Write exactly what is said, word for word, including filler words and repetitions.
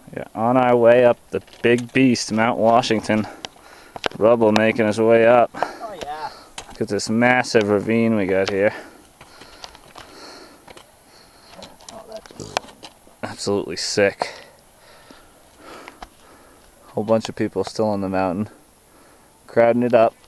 Yeah, on our way up the big beast, Mount Washington. Rubble making his way up. Oh yeah. Look at this massive ravine we got here. Oh, that's Absolutely sick. Whole bunch of people still on the mountain, crowding it up.